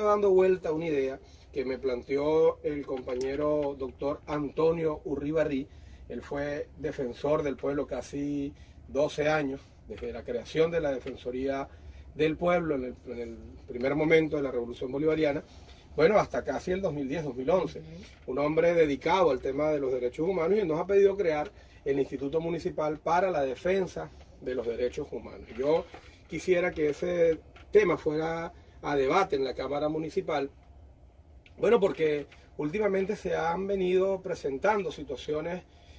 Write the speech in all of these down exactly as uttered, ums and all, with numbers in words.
venido dando vuelta a una idea que me planteó el compañero doctor Antonio Urribarri. Él fue defensor del pueblo casi doce años, desde la creación de la Defensoría del Pueblo en el, en el primer momento de la Revolución Bolivariana, bueno, hasta casi el dos mil diez, dos mil once. Un hombre dedicado al tema de los derechos humanos, y nos ha pedido crear el Instituto Municipal para la Defensa de los Derechos Humanos. Yo quisiera que ese tema fuera a debate en la Cámara Municipal, bueno, porque últimamente se han venido presentando situaciones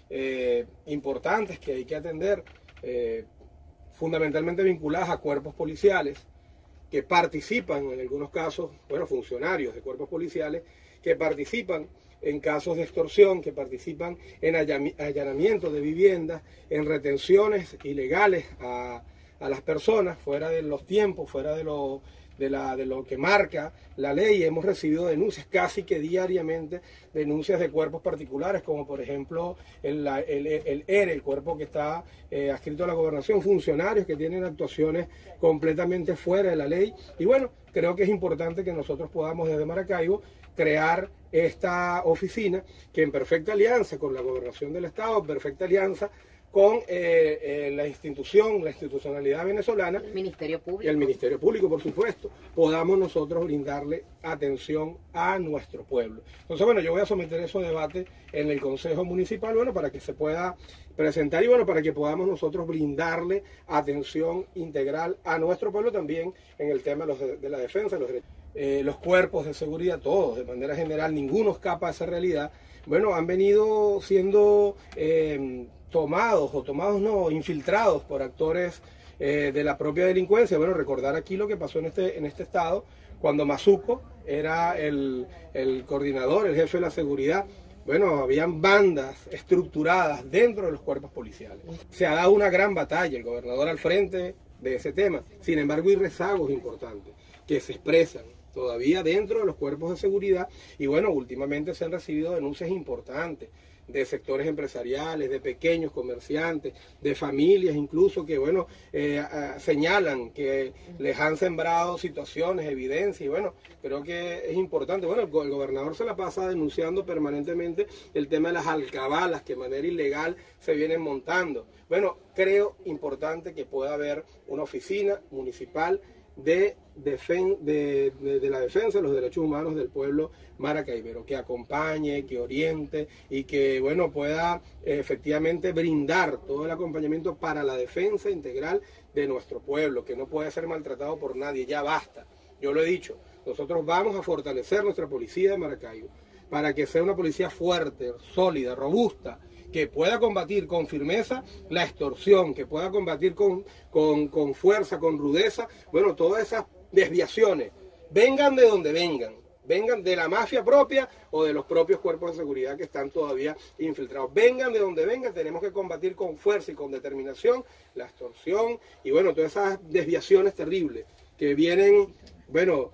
eh, importantes que hay que atender, eh, fundamentalmente vinculadas a cuerpos policiales, que participan en algunos casos, bueno, funcionarios de cuerpos policiales, que participan en casos de extorsión, que participan en allanamientos de viviendas, en retenciones ilegales a, a las personas, fuera de los tiempos, fuera de lo, de, la, de lo que marca la ley. Hemos recibido denuncias casi que diariamente, denuncias de cuerpos particulares, como por ejemplo el, el, el E R E, el cuerpo que está eh, adscrito a la gobernación, funcionarios que tienen actuaciones completamente fuera de la ley. Y bueno, creo que es importante que nosotros podamos desde Maracaibo crear esta oficina, que en perfecta alianza con la gobernación del estado, en perfecta alianza con eh, eh, la institución, la institucionalidad venezolana, el Ministerio Público. Y el Ministerio Público, por supuesto, podamos nosotros brindarle atención a nuestro pueblo. Entonces, bueno, yo voy a someter eso a debate en el Consejo Municipal, bueno, para que se pueda presentar y bueno, para que podamos nosotros brindarle atención integral a nuestro pueblo también en el tema de, los de, de la defensa de los derechos. Eh, los cuerpos de seguridad, todos, de manera general, ninguno escapa a esa realidad. Bueno, han venido siendo eh, tomados, o tomados no, infiltrados por actores eh, de la propia delincuencia. Bueno, recordar aquí lo que pasó en este, en este estado, cuando Mazuco era el, el coordinador, el jefe de la seguridad. Bueno, habían bandas estructuradas dentro de los cuerpos policiales. Se ha dado una gran batalla, el gobernador al frente de ese tema. Sin embargo, hay rezagos importantes que se expresan todavía dentro de los cuerpos de seguridad, y bueno, últimamente se han recibido denuncias importantes de sectores empresariales, de pequeños comerciantes, de familias incluso, que bueno, eh, a, señalan que les han sembrado situaciones, evidencias, y bueno, creo que es importante. Bueno, el, el gobernador se la pasa denunciando permanentemente el tema de las alcabalas que de manera ilegal se vienen montando. Bueno, creo importante que pueda haber una oficina municipal De, defen de, de, de la defensa de los derechos humanos del pueblo maracaibero, que acompañe, que oriente y que bueno, pueda eh, efectivamente brindar todo el acompañamiento para la defensa integral de nuestro pueblo, que no puede ser maltratado por nadie. Ya basta, yo lo he dicho, nosotros vamos a fortalecer nuestra policía de Maracaibo para que sea una policía fuerte, sólida, robusta, que pueda combatir con firmeza la extorsión, que pueda combatir con, con, con fuerza, con rudeza, bueno, todas esas desviaciones, vengan de donde vengan, vengan de la mafia propia o de los propios cuerpos de seguridad que están todavía infiltrados, vengan de donde vengan, tenemos que combatir con fuerza y con determinación la extorsión y bueno, todas esas desviaciones terribles que vienen, bueno,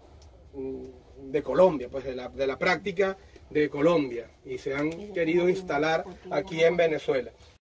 de Colombia, pues de la, de la práctica de Colombia, y se han querido instalar aquí en Venezuela.